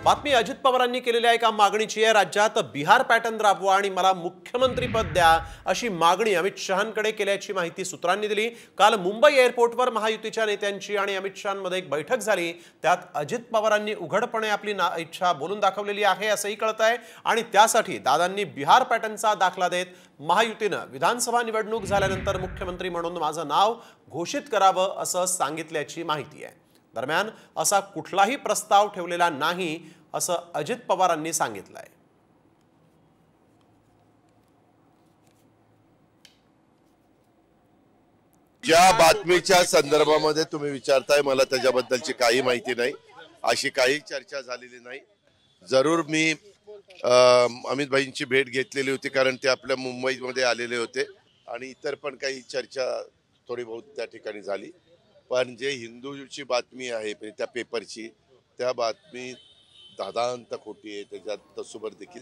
बातमी अजित पवारांनी केलेल्या एका मागणीची आहे। राज्यात बिहार पॅटर्न राबवा आणि मला मुख्यमंत्री पद द्या अशी मागणी अमित शहांकडे केल्याची माहिती सूत्रांनी दिली। काल मुंबई एअरपोर्टवर महायुतीच्या नेत्यांची आणि अमित शहांमध्ये एक बैठक झाली। त्यात अजित पवारांनी उघडपणे आपली इच्छा बोलून दाखवलेली आहे असंही कळतंय आणि त्यासाठी दादांनी बिहार पॅटर्नचा दाखला देत महायुतीनं विधानसभा निवडणूक झाल्यानंतर मुख्यमंत्री म्हणून माझं नाव घोषित करावं असं सांगितल्याची माहिती आहे। दरम्यान असा कुठलाही प्रस्ताव ठेवलेला नाही असं अजित पवारांनी सांगितलंय। ज्या बातमीच्या संदर्भामध्ये तुम्ही विचारताय मला त्याच्याबद्दलची काही माहिती नाही, अशी काही चर्चा झालेली नाही। जरूर मी अमित भाईंची भेट घेतलेली होती, कारण ते आपल्या मुंबईमध्ये आलेले होते आणि इतर पण काही चर्चा थोडी बहुत त्या ठिकाणी झाली। पण जे हिंदूची बातमी आहे त्या पेपरची, त्या बातमी दादांत खोटी आहे, त्याच्यात तसुबर देखील